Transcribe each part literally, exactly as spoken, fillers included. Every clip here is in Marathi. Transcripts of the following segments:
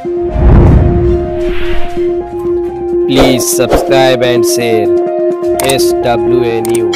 Please subscribe and share S W A News.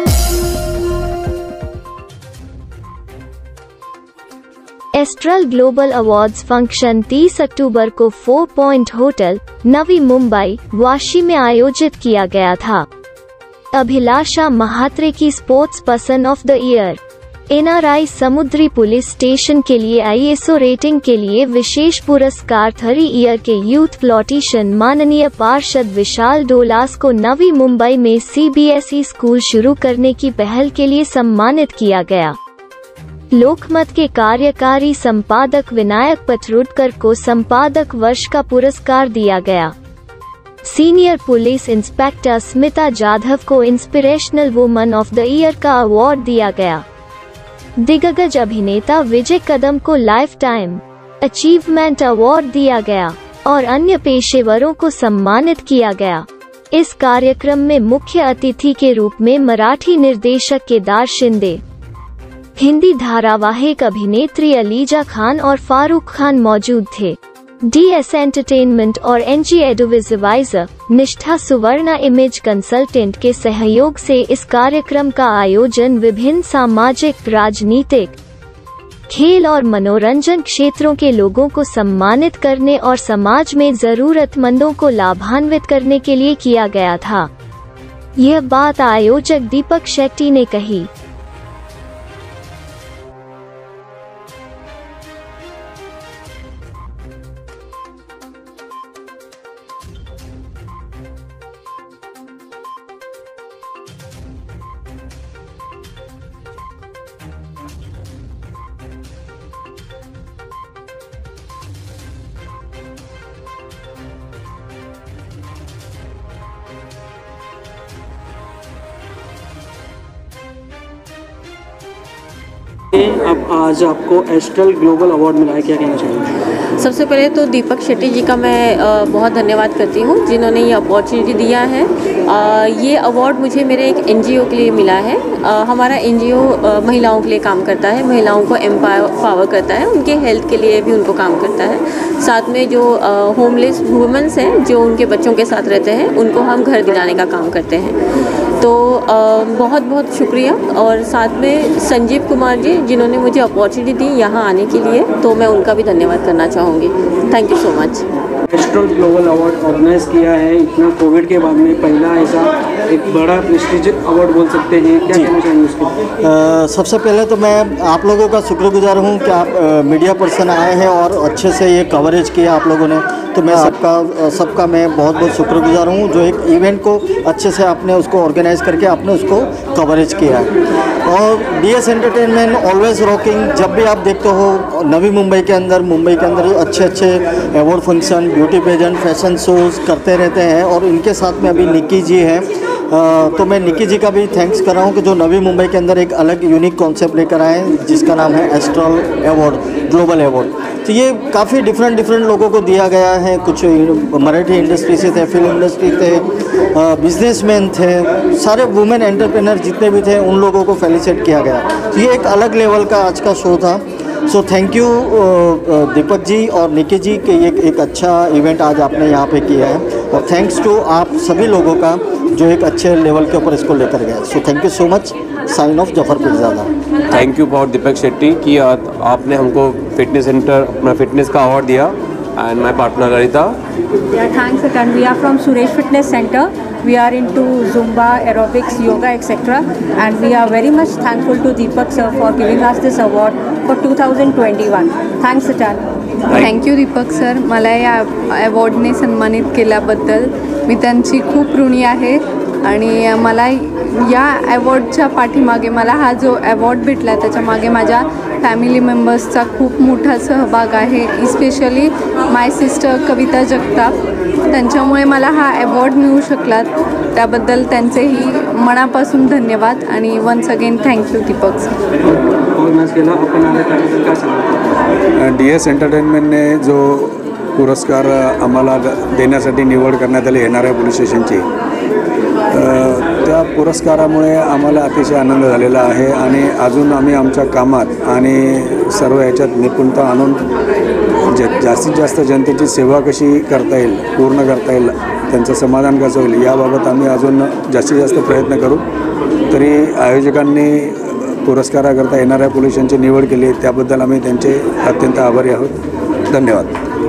Astral global awards function तीस अक्टूबर को four point hotel Navi Mumbai Vashi में आयोजित किया गया था। अभिलाषा महात्रे की sports person of the year, NRI समुद्री पुलिस स्टेशन के लिए आईएसओ रेटिंग के लिए विशेष पुरस्कार थर्टी ईयर के यूथ पॉलिटिशियन माननीय पार्षद विशाल डोलास को नवी मुंबई में सीबीएसई स्कूल शुरू करने की पहल के लिए सम्मानित किया गया। लोकमत के कार्यकारी संपादक विनायक पटरुडकर को संपादक वर्ष का पुरस्कार दिया गया। Senior police inspector Smita Jadhav को inspirational woman of the year का अवार्ड दिया गया। दिग्गज अभिनेता विजय कदम को लाइफ टाइम अचीवमेंट अवार्ड दिया गया और अन्य पेशेवरों को सम्मानित किया गया। इस कार्यक्रम में मुख्य अतिथि के रूप में मराठी निर्देशक केदार शिंदे, हिंदी धारावाहिक अभिनेत्री अलीजा खान और फारूक खान मौजूद थे। डीएस एंटरटेनमेंट और NG audio visualizer Nishtha Suvarna image consultant के सहयोग से इस कार्यक्रम का आयोजन विभिन्न सामाजिक, राजनीतिक, खेल और मनोरंजन क्षेत्रों के लोगों को सम्मानित करने और समाज में जरूरतमंदों को लाभान्वित करने के लिए किया गया था। यह बात आयोजक दीपक शेट्टी ने कही। अब आज आपको एस्ट्रल ग्लोबल अवार्ड मिला है, क्या कहना चाहिए? सबसे पहले तो दीपक शेट्टी जी का मैं बहुत धन्यवाद करती हूँ जिन्होंने ये अपॉर्चुनिटी दिया है। ये अवार्ड मुझे मेरे एक एनजीओ के लिए मिला है। हमारा एनजीओ महिलाओं के लिए काम करता है, महिलाओं को एम्पावर करता है, उनके हेल्थ के लिए भी उनको काम करता है। साथ में जो होमलेस वुमेन्स हैं जो उनके बच्चों के साथ रहते हैं उनको हम घर दिलाने का काम करते हैं। तो बहुत बहुत शुक्रिया। और साथ में संजीव कुमार जी जिन्होंने मुझे अपॉर्चुनिटी दी यहाँ आने के लिए, तो मैं उनका भी धन्यवाद करना चाहूँगी। Thank you so much. Astral global award organise किया है, इतना कोविड के बाद में पहला ऐसा एक बड़ा प्रेस्टीजियस अवार्ड बोल सकते हैं, क्या कहना चाहिए उसके? आ, सबसे पहले तो मैं आप लोगों का शुक्रगुजार हूँ कि आप आ, मीडिया पर्सन आए हैं और अच्छे से ये कवरेज किया आप लोगों ने, तो मैं सबका सबका मैं बहुत बहुत शुक्रगुजार हूँ जो एक इवेंट को अच्छे से आपने उसको ऑर्गेनाइज करके आपने उसको कवरेज किया है। और डीएस एंटरटेनमेंट ऑलवेज रॉकिंग, जब भी आप देखते हो नवी मुंबई के अंदर मुंबई के अंदर अच्छे अच्छे award function, beauty pageant, fashion shows करते रहते हैं। और इनके साथ में अभी निक्की जी हैं, तो मैं निक्की जी का भी थैंक्स कर रहा हूँ कि जो नवी मुंबई के अंदर एक अलग यूनिक कॉन्सेप्ट लेकर आए हैं जिसका नाम है एस्ट्रल अवार्ड ग्लोबल अवार्ड। तो ये काफ़ी डिफरेंट डिफरेंट लोगों को दिया गया है। कुछ मराठी इंडस्ट्री से थे, फिल्म इंडस्ट्री थे, बिजनेसमैन थे, सारे वुमेन एंटरप्रेन्योर जितने भी थे उन लोगों को फेलिसिट किया गया। तो ये एक अलग लेवल का आज का शो था। So thank you Deepak ji और निकी जी के ये एक अच्छा इवेंट आज आपने यहाँ पे किया है। और थैंक्स टू आप सभी लोगों का जो एक अच्छे लेवल के ऊपर इसको लेकर गए। So thank you so much. Sign off Zafar Pirzada. Thank you for Deepak Shetty कि आपने हमको फिटनेस सेंटर अपना फिटनेस का अवार्ड दिया and my partner Lalita. Yeah, thanks again. We are from Suresh Fitness Center. We are into Zumba, aerobics, yoga, et cetera. And we are very much thankful to Deepak sir for giving us this award for two thousand twenty-one. Thanks again. Thank you Deepak sir, मला या अवॉर्डने सन्मानित केल्याबद्दल मी त्यांची खूप ऋणी आहे। आणि मला या अवॉर्डच्या पाठीमागे मला हा जो अवॉर्ड भेटला त्याच्यामागे माझ्या फॅमिली मेंबर्सचा खूप मोठा सहभाग आहे। Especially my sister Kavita Jagtap, त्यांच्यामुळे मला हा अवॉर्ड मिळू शकला, त्याबद्दल त्यांचेही मनापासून धन्यवाद। आणि once again thank you Deepak sir. D S एंटरटेनमेंटने जो पुरस्कार आम्हाला देण्यासाठी निवड करण्यात आली येणाऱ्या पोलीस स्टेशनची, त्या पुरस्कारामुळे आम्हाला अतिशय आनंद झालेला आहे। आणि अजून आम्ही आमच्या कामात आणि सर्व ह्याच्यात निपुणता आणून ज जास्तीत जास्त जनतेची सेवा कशी करता येईल, पूर्ण करता येईल, त्यांचं समाधान कसं होईल याबाबत आम्ही अजून जास्तीत जास्त प्रयत्न करू. तरी आयोजकांनी पुरस्काराकरता येणाऱ्या पोलिसांची निवड केली त्याबद्दल आम्ही त्यांचे अत्यंत आभारी आहोत. धन्यवाद.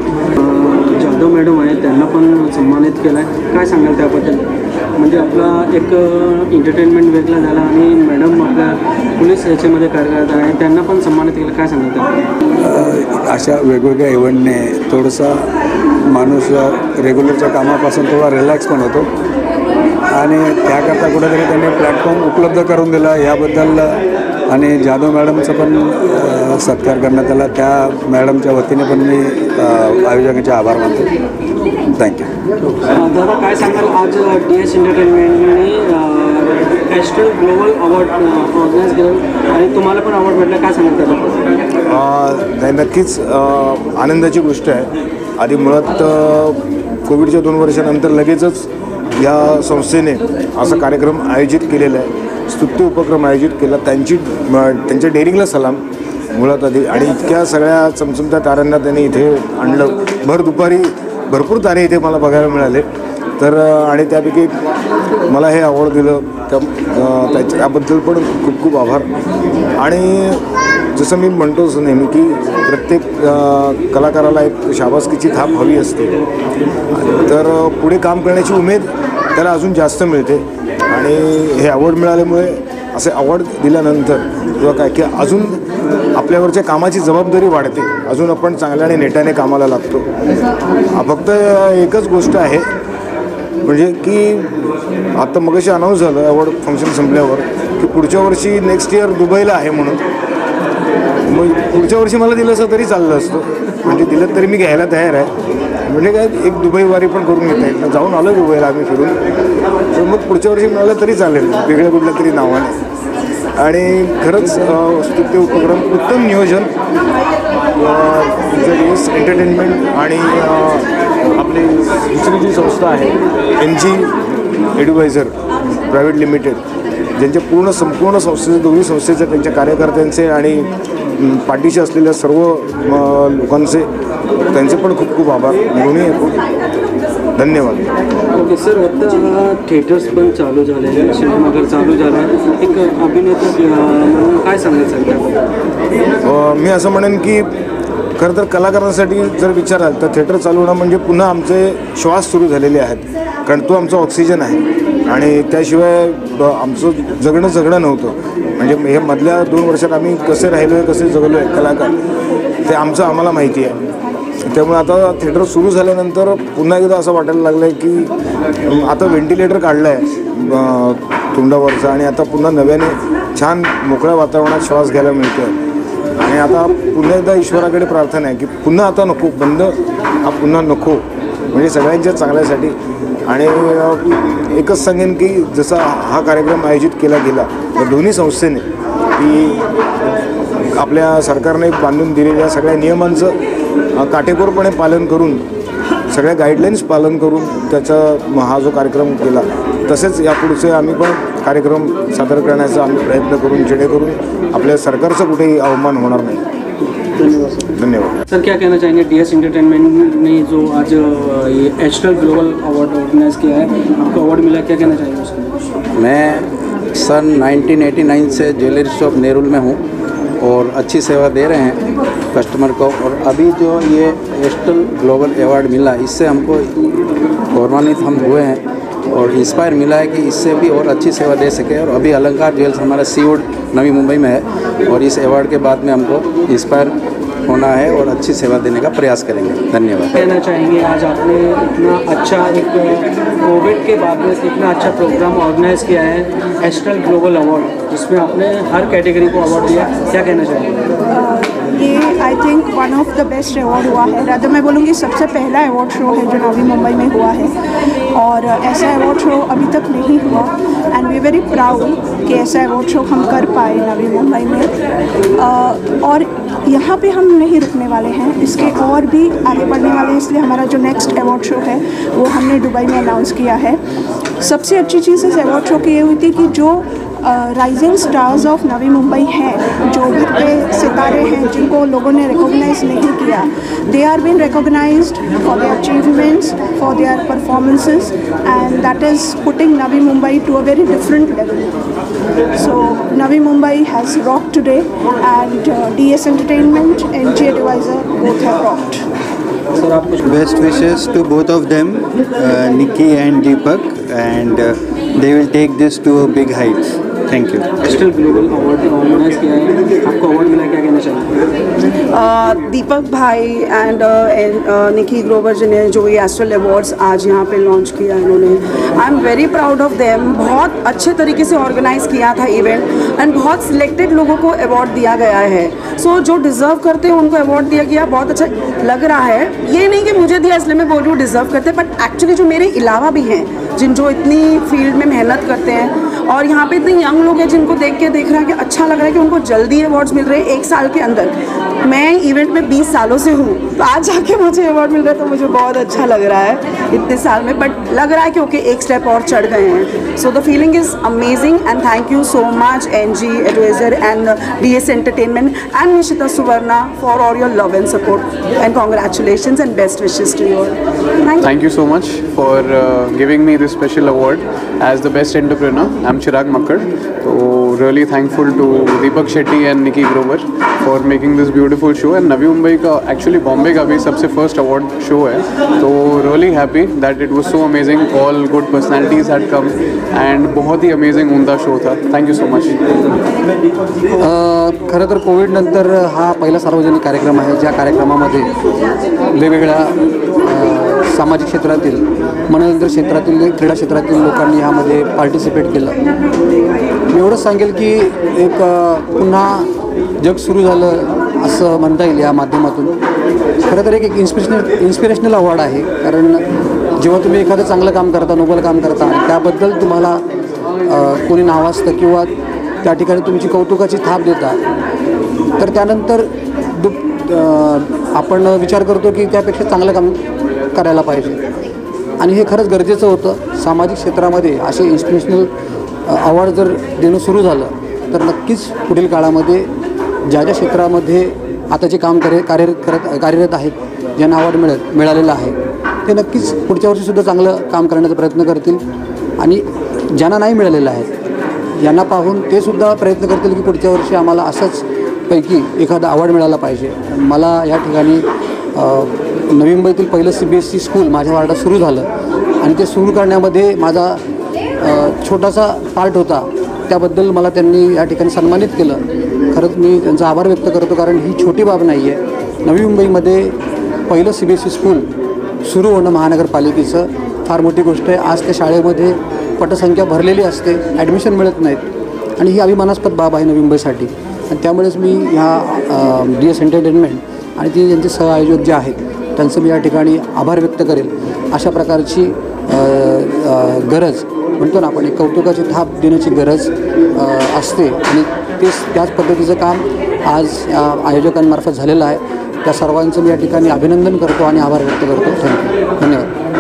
जाधव मॅडम आहे, त्यांना पण सन्मानित केलं आहे, काय सांगाल त्याबद्दल? म्हणजे आपला एक एंटरटेनमेंट वेगळा झाला आणि मॅडम आपल्या पोलीस याच्यामध्ये कार्यरत आहे, त्यांना पण सन्मानित केलं, काय सांगाल त्याबद्दल? अशा वेगवेगळ्या इव्हेंटने थोडंसा माणूस रेग्युलरच्या कामापासून थोडा रिलॅक्स पण होतो आणि त्याकरता कुठेतरी त्यांनी प्लॅटफॉर्म उपलब्ध करून दिला याबद्दल आणि जाधव मॅडमचा पण सत्कार करण्यात आला. त्या मॅडमच्या वतीने पण मी आयोजकांचे आभार मानतो. थँक्यू. दादा काय सांगाल, आज डी एस एंटरटेनमेंटने एस्ट्रल ग्लोबल अवॉर्ड ऑर्गनाईज केलं आणि तुम्हाला पण अवॉर्ड भेटला, काय सांगाल त्याबद्दल? नाही, नक्कीच आनंदाची गोष्ट आहे. आधी मुळात कोविडच्या दोन वर्षानंतर लगेचच या संस्थेने असा कार्यक्रम आयोजित केलेला आहे, स्तुत्य उपक्रम आयोजित केला. त्यांची त्यांच्या डेअरिंगला सलाम मुळात आधी. आणि इतक्या सगळ्या चमचमत्या ताऱ्यांना त्यांनी इथे आणलं. भर दुपारी भरपूर तारे इथे मला बघायला मिळाले. तर आणि त्यापैकी मला हे अवॉर्ड दिलं त्या त्याच्या त्याबद्दल पण खूप खूप आभार. आणि जसं मी म्हणतोच नेहमी की प्रत्येक कलाकाराला एक शाबासकीची थाप हवी असते, तर पुढे काम करण्याची उमेद त्याला अजून जास्त मिळते. आणि हे अवॉर्ड मिळाल्यामुळे असे अवॉर्ड दिल्यानंतर किंवा काय की अजून आपल्यावरच्या कामाची जबाबदारी वाढते, अजून आपण चांगल्या आणि नेटाने कामाला लागतो. फक्त एकच गोष्ट आहे म्हणजे की आता मगाशी अनाऊन्स झालं अवॉर्ड फंक्शन संपल्यावर की पुढच्या वर्षी नेक्स्ट इयर दुबईला आहे म्हणून. मग पुढच्या वर्षी मला दिलं असं तरी चाललं असतं, म्हणजे दिलं तरी मी घ्यायला तयार आहे. म्हणजे काय एक दुबई वारी पण करून घेता येईल. जाऊन आलो दुबईला आम्ही फिरून, तर मग पुढच्या वर्षी मिळालं तरी चालेल वेगळ्या कुठल्या तरी नावाने. आणि खरंच स्तुत्य उपक्रम, उत्तम नियोजन डी एस एंटरटेनमेंट आणि आपली दुसरी जी संस्था आहे N G advisor private limited, ज्यांच्या पूर्ण संपूर्ण संस्थेचे दोन्ही संस्थेचे त्यांच्या कार्यकर्त्यांचे आणि पाठीशी असलेल्या सर्व लोकांचे त्यांचे पण खूप खूप आभार. दोन्ही खूप धन्यवाद. ओके सर, आता थिएटर्स पण चालू झाले, सिनेमाघर चालू झालं, एक अभिनेता म्हणून काय सांगायचं त्याबद्दल? मी असं म्हणेन की खरं तर कलाकारांसाठी जर विचाराल तर थिएटर चालू होणं म्हणजे पुन्हा आमचे श्वास सुरू झालेले आहेत, कारण तो आमचा ऑक्सिजन आहे. आणि त्याशिवाय आमचं जगणं जगणं नव्हतं. म्हणजे हे मधल्या दोन वर्षात आम्ही कसे राहिलो आहे, कसे जगलो आहे कलाकार, ते आमचं आम्हाला माहिती आहे. त्यामुळे आता थिएटर सुरू झाल्यानंतर पुन्हा एकदा असं वाटायला लागलं आहे की आता व्हेंटिलेटर काढलं आहे तोंडावरचं आणि आता पुन्हा नव्याने छान मोकळ्या वातावरणात श्वास घ्यायला मिळतो आहे. आणि आता पुन्हा एकदा ईश्वराकडे प्रार्थना आहे की पुन्हा आता नको, बंद हा पुन्हा नको, म्हणजे सगळ्यांच्या चांगल्यासाठी. आणि एकच सांगेन की जसा हा कार्यक्रम आयोजित केला गेला या दोन्ही संस्थेने की आपल्या सरकारने बांधून दिलेल्या सगळ्या नियमांचं काटेकोरपणे पालन करून, सगळ्या गाईडलाईन्स पालन करून त्याचा हा जो कार्यक्रम केला, तसेच यापुढचे आम्ही पण कार्यक्रम सादर करण्याचा आम्ही प्रयत्न करून जेणेकरून आपल्या सरकारचं कुठेही अवमान होणार नाही. धन्यवाद. धन्यवाद. सर, क्या कहना चाहेंगे डी एस एंटरटेनमेंट ने जो आज ये एस्ट्रल ग्लोबल अवार्ड ऑर्गेनाइज किया है, आपको अवार्ड मिला, क्या कहना चाहेंगे उसको? मैं सन नाइनटीन एटी नाइन से ज्वेलरी शॉप नेरुल में हूँ और अच्छी सेवा दे रहे हैं कस्टमर को. और अभी जो ये एस्ट्रल ग्लोबल अवार्ड मिला, इससे हमको गौरवान्वित हम हुए हैं और इंस्पायर मिला है कि इससे भी और अच्छी सेवा दे सके. और अभी अलंकार ज्वेल्स हमारा सीवुड नवी मुंबई में है और इस अवार्ड के बाद में हमको इंस्पायर होना है और अच्छी सेवा देने का प्रयास करेंगे. धन्यवाद. कहना चाहेंगे आज आपने इतना अच्छा एक कोविड के बाद में इतना अच्छा प्रोग्राम ऑर्गेनाइज किया है, एस्ट्रल ग्लोबल अवार्ड, जिसमें आपने हर कैटेगरी को अवार्ड दिया, क्या कहना चाहेंगे? ये I think one of the best award हुआ है. रादर मैं बोलूँगी सबसे पहला अवार्ड शो है जो नवी मुंबई में हुआ है और ऐसा अवार्ड शो अभी तक नहीं हुआ. एंड वी वेरी प्राउड कि ऐसा अवार्ड शो हम कर पाए नवी मुंबई में. uh, और यहाँ पे हम नहीं रुकने वाले हैं, इसके और भी आगे बढ़ने वाले हैं. इसलिए हमारा जो नेक्स्ट अवार्ड शो है वो हमने दुबई में अनाउंस किया है. सबसे अच्छी चीज़ इस अवार्ड शो की ये हुई थी कि जो rising stars of Navi Mumbai हैं, जो उभरते सितारे हैं जिनको लोगों ने रिकॉग्नाइज नहीं किया. They are been recognised for their achievements, for their performances, and that is putting Navi Mumbai to a very different level. So Navi Mumbai has rocked today, and uh, D S Entertainment and G Advisor both have rocked. Best wishes to both of them, uh, Nikki and Deepak, and uh, they will take this to a big heights. Thank you. Astral global award organise किया है, आपको अवार्ड मिला, क्या कहना चाहिए? दीपक भाई एंड निकी ग्रोवर जी ने जो ये एस्ट्रल अवार्ड्स आज यहाँ पे लॉन्च किया इन्होंने, I am very proud of them. बहुत अच्छे तरीके से ऑर्गेनाइज किया था इवेंट, एंड बहुत सिलेक्टेड लोगों को अवार्ड दिया गया है. सो so, जो डिज़र्व करते हैं उनको अवार्ड दिया गया, बहुत अच्छा लग रहा है. ये नहीं कि मुझे दिया इसलिए मैं बोल रही हूँ डिज़र्व करते, बट एक्चुअली जो मेरे अलावा भी हैं जिन जो इतनी फील्ड में मेहनत करते हैं, और यहाँ पे इतने यंग लोग हैं जिनको देख के देख रहा है कि अच्छा लग रहा है कि उनको जल्दी अवार्ड्स मिल रहे हैं एक साल के अंदर. मैं इवेंट में बीस सालों से हूँ, तो आज जाके मुझे अवार्ड मिल रहा है तो मुझे बहुत अच्छा लग रहा है इतने साल में. बट लग रहा है कि ओके एक स्टेप और चढ़ गए हैं. So the feeling is amazing, and thank you so much N G advisor and D S entertainment and Nishita Suvarna for all your love and support, and congratulations and best wishes to you all. Thank you so much for uh, giving me this special award as the best entrepreneur. I'm Chirag Makkad. So really thankful to Deepak Shetty and Nikki Grover for making this beautiful show. And Navi Mumbai का actually Bombay का भी सबसे first award show है. So really happy that it was so amazing. All good personalities had come and बहुत ही amazing उमदा show था. Thank you so much. खरं तर कोविड नंतर हा पहिला सार्वजनिक कार्यक्रम आहे, ज्या कार्यक्रमामध्ये वेगवेगळ्या सामाजिक क्षेत्रातील, मनोरंजन क्षेत्रातील, क्रीडा क्षेत्रातील लोकांनी ह्यामध्ये पार्टिसिपेट केलं. मी एवढंच सांगेल की एक पुन्हा जग सुरू झालं असं म्हणता येईल या माध्यमातून. खरं तर एक एक इन्स्पिरेशनल इन्स्पिरेशनल अवॉर्ड आहे, कारण जेव्हा तुम्ही एखादं चांगलं काम करता, नोबल काम करता, त्याबद्दल तुम्हाला कोणी नावाजतं किंवा त्या ठिकाणी तुमची कौतुकाची थाप देता, तर त्यानंतर दु आपण विचार करतो की त्यापेक्षा चांगलं काम करायला पाहिजे. आणि हे खरंच गरजेचं होतं. सामाजिक क्षेत्रामध्ये असे इन्स्पिरेशनल अवॉर्ड जर देणं सुरू झालं तर नक्कीच पुढील काळामध्ये ज्या ज्या क्षेत्रामध्ये आता जे काम कार्य कार्यरत करत कार्यरत आहेत, ज्यांना अवॉर्ड मिळत मिळालेलं आहे, ते नक्कीच पुढच्या वर्षीसुद्धा चांगलं काम करण्याचा प्रयत्न करतील. आणि ज्यांना नाही मिळालेलं आहे यांना पाहून ते सुद्धा प्रयत्न करतील की पुढच्या वर्षी आम्हाला असंच पैकी एखादा अवॉर्ड मिळाला पाहिजे. मला या ठिकाणी नवी मुंबईतील पहिलं C B S C school माझ्या वार्डात सुरू झालं, आणि ते सुरू करण्यामध्ये माझा छोटासा पार्ट होता. त्याबद्दल मला त्यांनी या ठिकाणी सन्मानित केलं. खरंच मी त्यांचा आभार व्यक्त करतो, कारण ही छोटी बाब नाही आहे. नवी मुंबईमध्ये पहिलं C B S C school सुरू होणं महानगरपालिकेचं फार मोठी गोष्ट आहे. आज त्या शाळेमध्ये पटसंख्या भरलेली असते, ॲडमिशन मिळत नाहीत, आणि ही अभिमानास्पद बाब आहे नवी मुंबईसाठी. आणि त्यामुळेच मी ह्या डी एस एंटरटेनमेंट आणि ती ज्यांचे सहआयोजक जे आहेत त्यांचं मी या ठिकाणी आभार व्यक्त करेल. अशा प्रकारची गरज म्हणतो ना आपण, एक कौतुकाची थाप देण्याची गरज असते, आणि तेच त्याच पद्धतीचं काम आज या आयोजकांमार्फत झालेलं आहे. त्या सर्वांचं मी या ठिकाणी अभिनंदन करतो आणि आभार व्यक्त करतो. थँक्यू, धन्यवाद.